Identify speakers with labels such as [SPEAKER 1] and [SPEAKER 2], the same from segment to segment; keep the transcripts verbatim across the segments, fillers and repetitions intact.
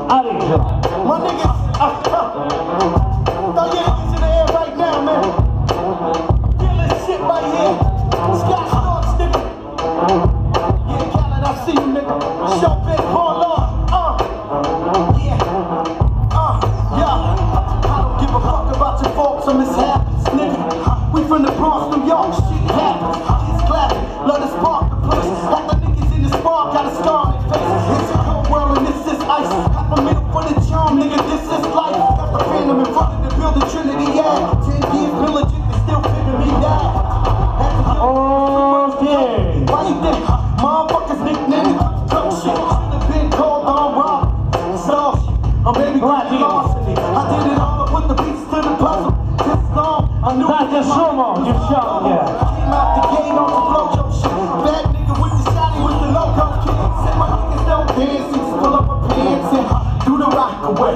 [SPEAKER 1] Original.
[SPEAKER 2] My niggas, uh, uh, throw your hands in the air right now, man. Feel this shit right here. Scott Storch, nigga. Yeah, Khaled, I see you, nigga. Show big ball on, uh. Yeah, uh, yeah. I don't give a fuck about your faults or mishaps, nigga. We from the Bronx, New York, shit happens. Kids clapping, love to spark the place. Half the niggas in the spark got a scar on their face. It's a cold world and this is ice. Half a minute for the charm, nigga, this is life. Got the phantom in front of the building, Trinity, yeah. Ten years militant, they still figure me out.
[SPEAKER 1] Okay.
[SPEAKER 2] Why you think motherfuckers nickname me drunk shit? Should've been called on Rob. So, I'm baby glad larceny. I did it all, I put the beats to the puzzle. This long, I knew
[SPEAKER 1] That's a sumo, you shot, yeah.
[SPEAKER 2] Came out the gate on the flojo shit. Bad nigga with the shotty with the loco kid. Said my niggas don't dance, and pull up my pants and do the rock away.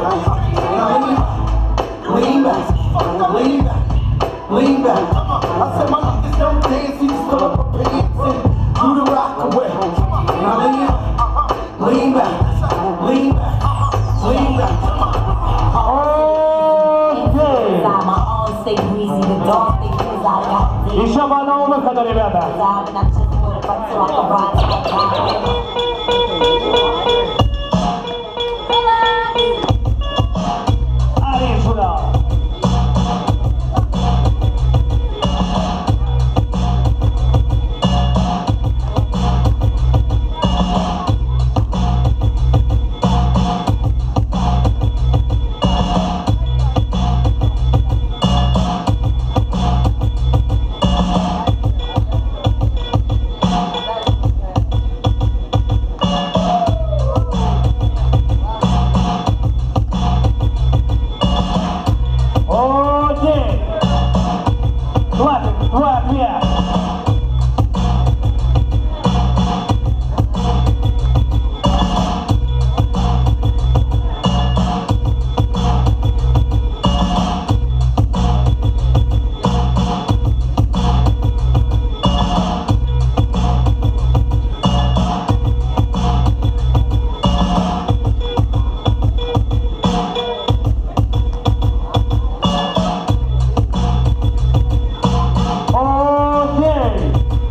[SPEAKER 2] Lean back, lean back, lean back. I said my niggas don't dance, and pull up my pants and do the rock away. Now lean, lean back, lean back, lean back.
[SPEAKER 1] Еще по одному выходу, ребята. Original.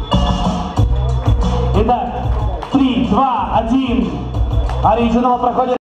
[SPEAKER 1] Итак, три, два, один. Оригинал проходит.